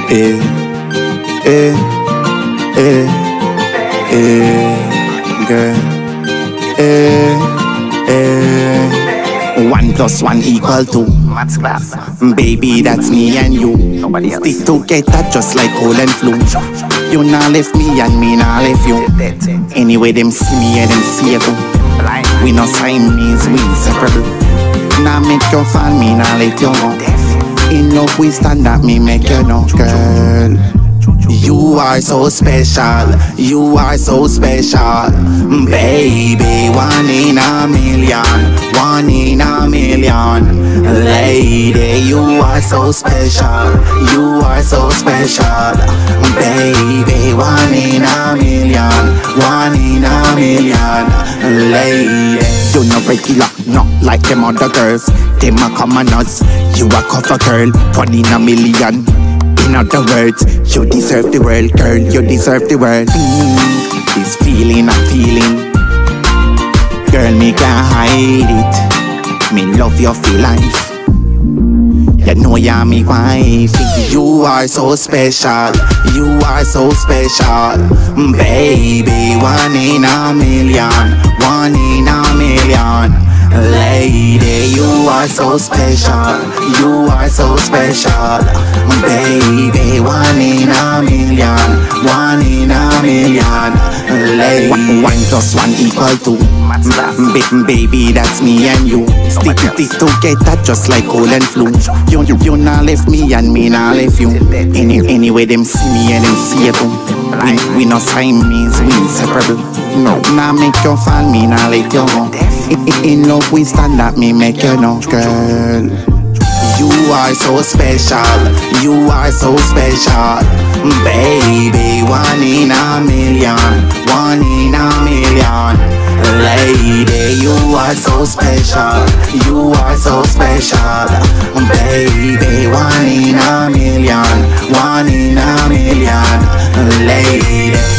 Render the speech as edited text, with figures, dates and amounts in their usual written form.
Eh, eh, eh, girl. 1+1 = 2. Maths class. Baby, that's me and you. Nobody else. Stick together just like cold and flu. You not left me and me not left you. Anyway, them see me and them see you too. Blind. We no Siamese, we inseparable. Now make you fall, me now let you go. In love we stand up, me make you know, girl. You are so special, you are so special. Baby, 1 in a million, 1 in a million. Lady, you are so special, you are so special. Baby, 1 in a million, 1 in a million. Lady, you no regular, not like them other girls. Them a commoners, you a cover girl, 1 in a million. In other words, you deserve the world, girl, you deserve the world. This feeling I'm feeling, girl, me can't hide it. Me love your feelings, you know you're me wife. You are so special, you are so special. Baby, 1 in a million, 1 in a million. Lady, you are so special, you are so special. Baby, 1 in a million, 1 in a million. Lady, 1+1 = 2. Maths class. Baby, that's me and you. Stick together just like cold and flu. You not left me and me not left you. Anyway, them see me and them see you too. We no Siamese, we inseparable. No, now make you fall, me now let you go. In love we stand up, me make you know, girl. You are so special, you are so special. Baby, 1 in a million, 1 in a million. Lady, you are so special, you are so special. Baby, 1 in a million, 1 in a million. Lady.